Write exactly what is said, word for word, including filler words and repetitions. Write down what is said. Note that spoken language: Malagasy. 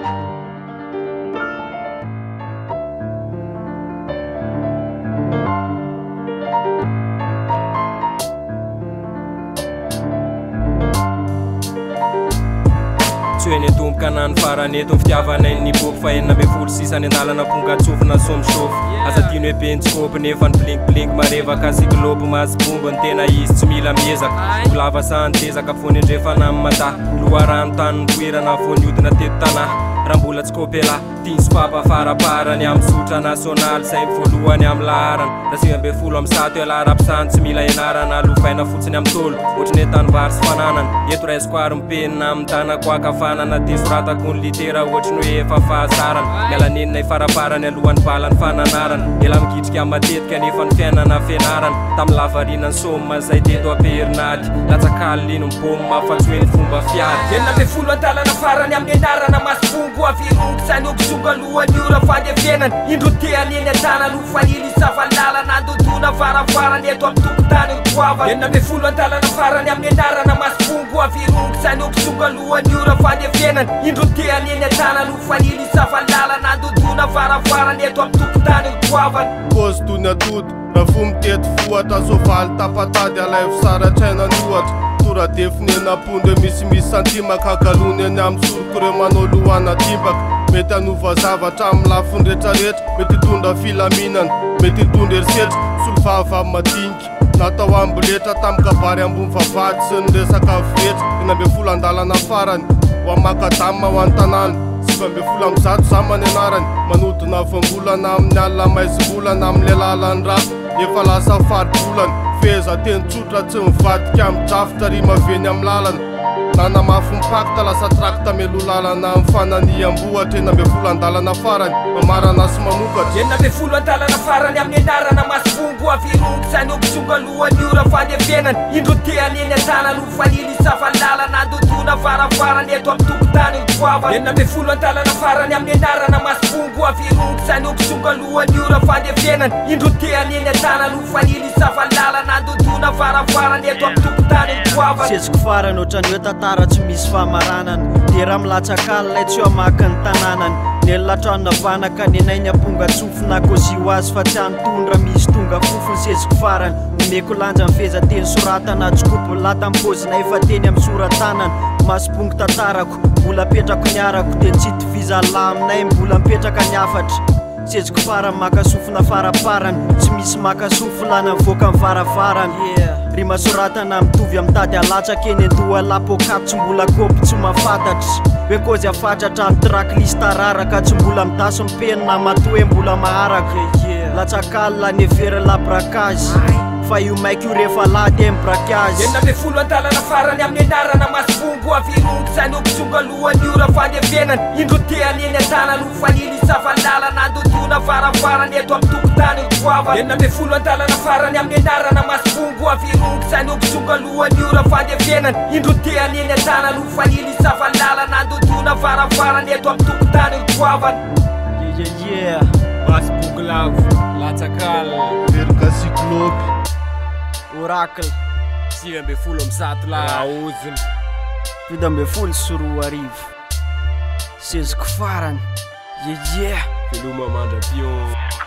Tsoeny tomboka nany farany eto fitiavanay ny boko fa enina amby folo sisa ny andalana ponga tsofina somisofy aza tiany hoe pentsikopo nefa ny blinkblink marevaka siklobo masibombo ny tena izy tsy mila miezaka olava sany tezaka fony andrefana amin'ny mata loharano tany nipoirana fony hodina teto tanahy raha mbola tsy kopela tiany sy fampafaraparany amin'ny sotra nasionaly zay voalohany amin'ny laharana raha sivy amby folo amin'ny zato elara-pisany tsy mila ianarana alofaina fotsiny amin'ny tolo ohatrany hoe tanimbary sy fananana eto raisiko ary mipenina amin'ny tanako akafanana dia soratako ny litera ohatrany hoe efa fahasarana mialanenina ifaraparany alohan'ny balany fananarana ela mikitrika matetika nefa ny fiainana fianarana tamin'ny lavarina ny soma zay teto aperinady latsakaly miboma fa tsy hoe ny fomba fiady enina amby folo an-dalana farany amin'ny anarana masibongo avirongo sany okisonga lohany ora fandevenana indro teany eny an-tana no fanily savalala nandodona farafarany eto amin'ny tokotany otoava enina amby folo an-dalana farany amin'ny anarana masibongo avirongo sany okisonga lohany ora fandevenana indro teany eny an-tana no fanily savalala nandodona farafarany eto amin'ny tokotany otoavana kozy tony atody raha fo mitety foatra sovaly tapatady alaivy saratraina ny ohatra toradefiny enamponde misimisy santima kakalony eny amin'ny sorokireo manao lohana timbaka mety anova zavatra amin'ny lafiny rehetrarehetra mety hitondra filaminana mety hitondra erisetra solovava madinika natao amboletra tamin'ny kabary ambony vavady sy ny resaka viretra eny amby folo an-dalana farany ho amakadama ho an-tanàna sivy amby folo amin'ny zato zamany anarany manodina vambolana amin'ny alina maizimbolana amin'ny lelalany raha efa lasa faribolana feza teny tsotra tsy mivadika amin'ny drafitra ry maveny amin'ny lalana nanamafy mipakta lasa trakta melo lalana amin'ny fananiam-bohatra eny amby folo an-dalana farany mamarana sy mamokatra enina amby folo an-dalana farany amin'ny anarana masibongo avirongo sany okisonga lohany ora fandevenana indro teany eny an-tana no fanily savalala nandodona farafarany eto amin'ny tokotany otoava enina amby folo an-dalana farany amin'ny anarana masibongo avirongo sany okisonga lohany ora fandevenana indro teany eny an-tana no fanily savalala nandodona farafarany eto amin'ny tokotany otoava seziko farany ohatrany hoe tantara tsy misy fahamaranany dia raha milatsakala lay tsy hoamaka ny tanànany nelatrano navanaka ny nainy amponga tsofina kozy ho azy fa tsy antondra misy tonga fofony seziko farany nomeko lanja mifeza teny soratana tsikopo lata mpozina efa teny amin'ny soratanana masibongo tantarako mbola petrako ny arako dia tsy itoviza la aminay mbola mipetraka ny afatra seziko farany makasofina faraparany tsy misy makasofilana mivoaka amin'ny varavarany ry masoratana mitovy amin'ny tady alatsaka eny andoha lapokapy tsy mbola kopy tsy mahafantatry hoe kozy afatratra ny traklista raraka tsy mbola midaso mipenina matoe mbola maharaka latsakalina ny evera labrakazy fa io maiko io rehefa lady amin'ny brakazy enina amby folo an-dalana farany amin'ny anarana masibongo avirongo sany okisonga lohany ora fandevenana indro teany eny an-tana no fanily savalala nandodona farafarany eto amin'ny tokotany otoava enina amby folo an-dalana farany amin'ny anarana masibongo avirongo sany okisonga lohany ora fandevenana indro teany eny an-tana no fanily savalala nandodona farafarany eto amin'ny tokotany otoavana yeah masibongo lavo latsakala verika sikloby oracle sivy amby folo amin'ny zato laoziny fito amby folo sy roa arivo seziko farany yeah yeah veloma mandra pion